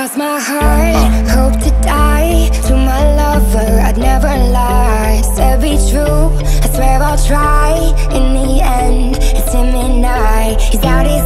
Cross my heart, hope to die. To my lover, I'd never lie. Said be true, I swear I'll try. In the end, it's him and I. He's out his